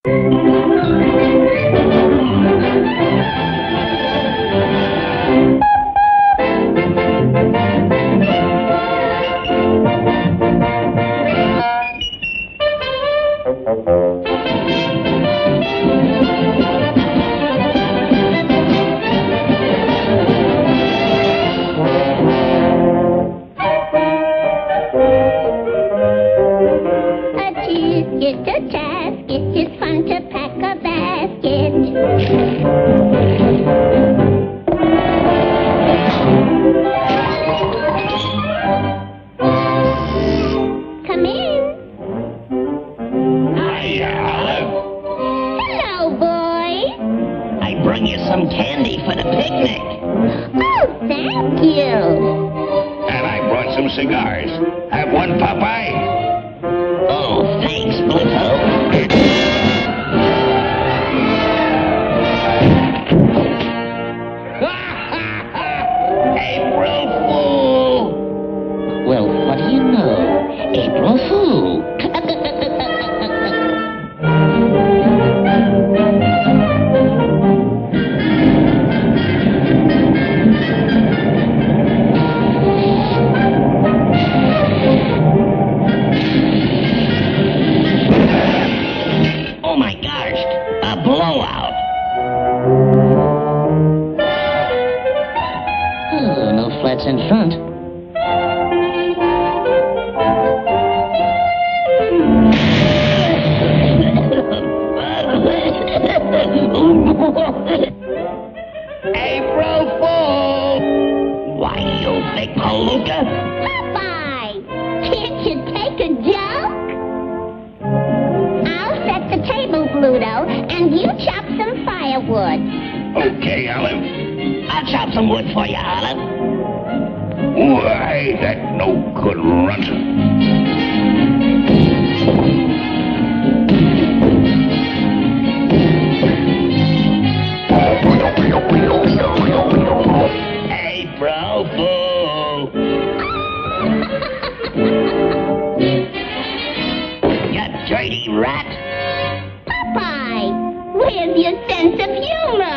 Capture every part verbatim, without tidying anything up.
It's a task, it's just fun to pack a basket. Come in. Hi, Olive. Hello, boy. I brought you some candy for the picnic. Oh, thank you. And I brought some cigars. Have one, Popeye? Oh, thanks, Bluto. April Fool! Well, what do you know? April Fool! Oh my gosh, a blowout. Oh, no flats in front. April Fool! Why, you big palooka? Popeye, can't you take a joke? I'll set the table, Bluto, and you chop some firewood. Okay, Olive. I'll chop some wood for you, Olive. Why, that no good runt. April Fool! You dirty rat! Popeye, where's your sense of humor?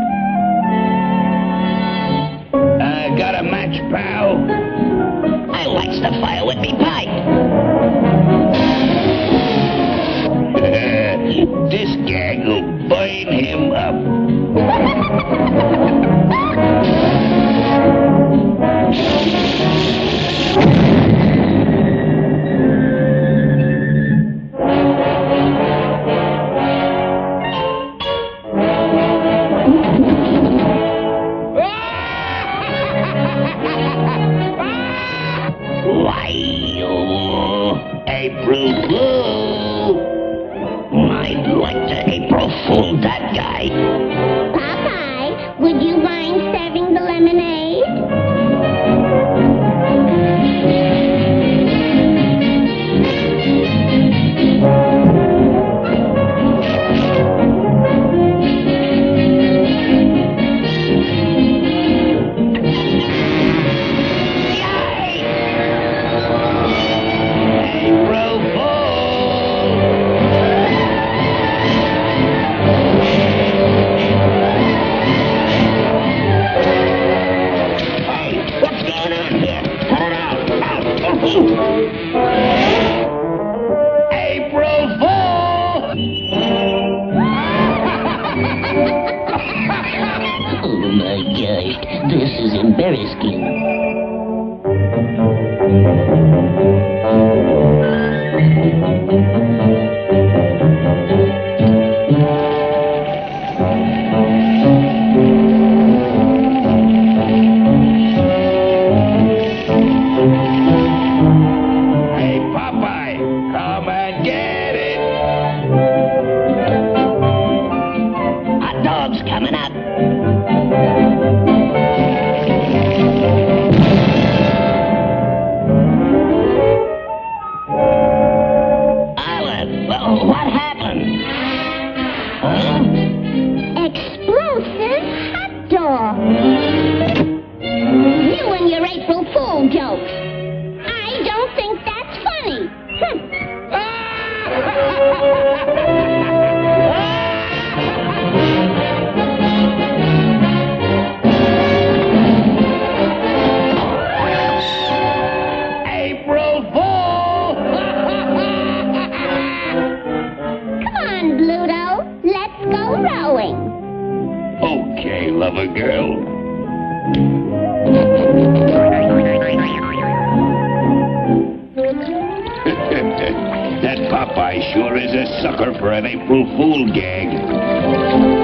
Uh, got a match, pal? I lights the fire with me pipe. This gag will burn him up. Why, you April Fool! I'd like to April Fool that guy. Popeye, would you mind serving the lemonade? April Fool! Hey, what's going on here? Cut it out! Out! April Fool! Oh my gosh, this is embarrassing. Hey, Popeye, come and get it. Hot dog's coming up. Olive, wh- what happened? Huh? Explosive hot dog. You and your April Fool jokes. I don't think that's funny. Hm. sure is a sucker for an April Fool gag.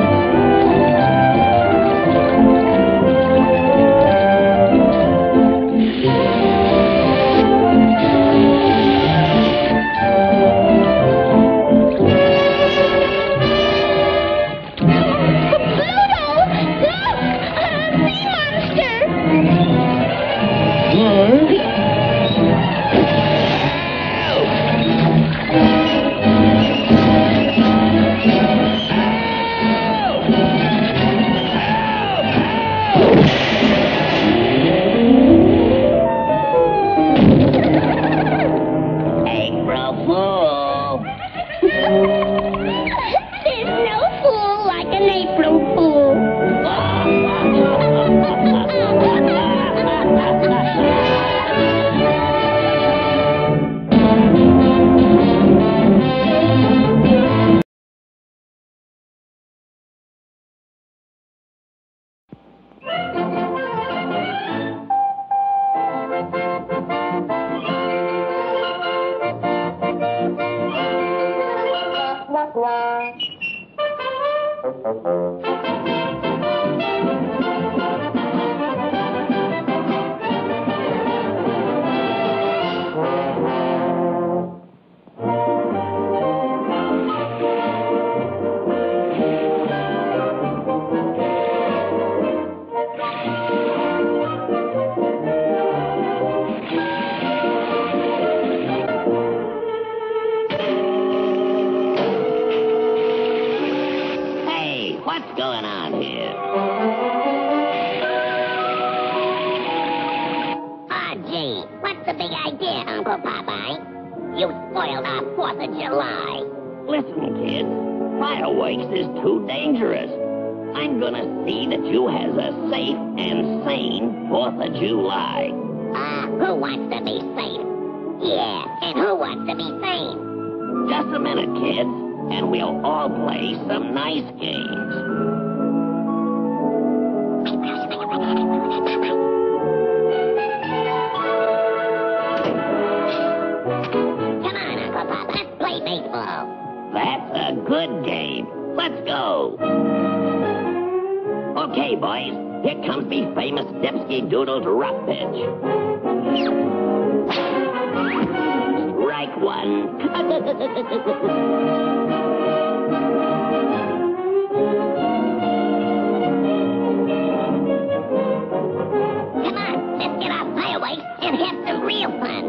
There's no fool like an April Fool. What's going on here? Ah, gee, what's the big idea, Uncle Popeye? You spoiled our fourth of July. Listen, kids, fireworks is too dangerous. I'm gonna see that you has a safe and sane fourth of July. Ah, uh, who wants to be safe? Yeah, and who wants to be sane? Just a minute, kids, and we'll all play some nice games. Come on, Uncle Pop, let's play baseball. That's a good game. Let's go. Okay, boys, here comes the famous Dipsky Doodles rock pitch. Strike one. Come on, let's get our fireworks and have some real fun.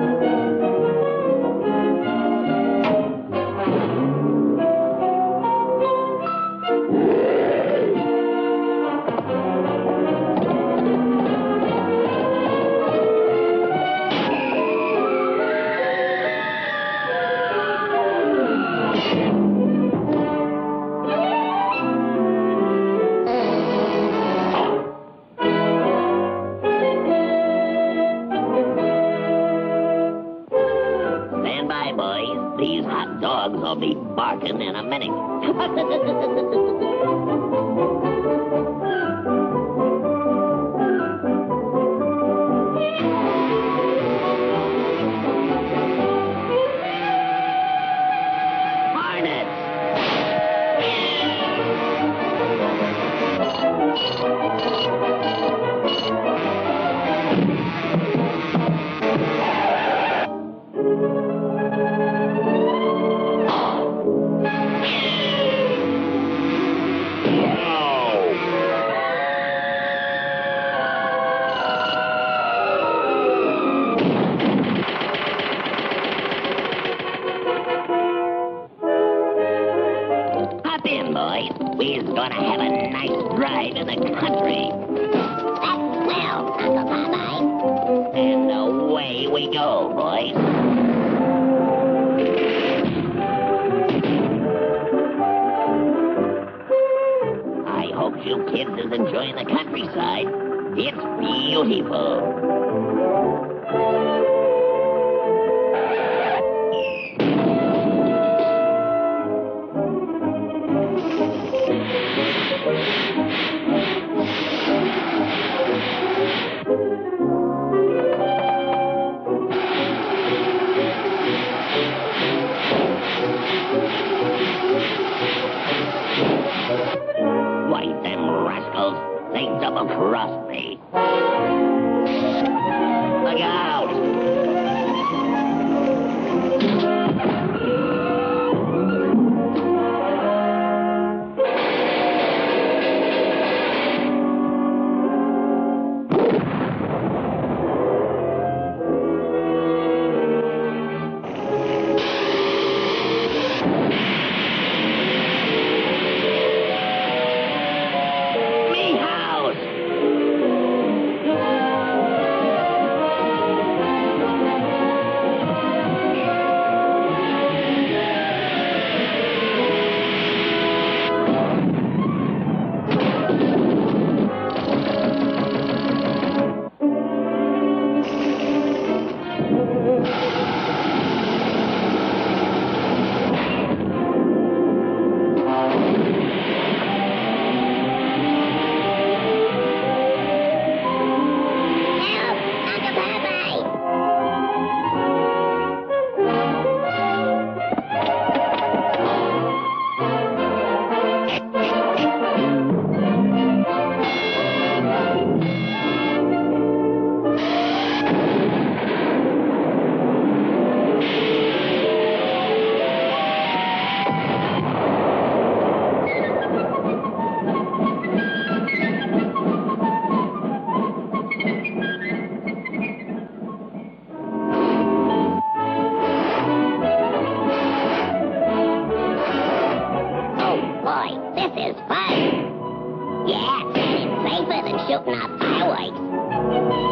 These hot dogs will be barking in a minute. We're gonna have a nice drive in the country. That's swell, Uncle Popeye. And away we go, boys. I hope you kids is enjoying the countryside. It's beautiful. double crossed me. Look out! This is fun. Yeah, and it's safer than shooting off fireworks.